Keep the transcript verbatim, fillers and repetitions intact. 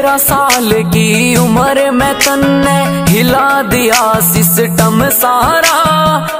तेरह साल की उम्र में तन्ने हिला दिया सिस्टम सारा।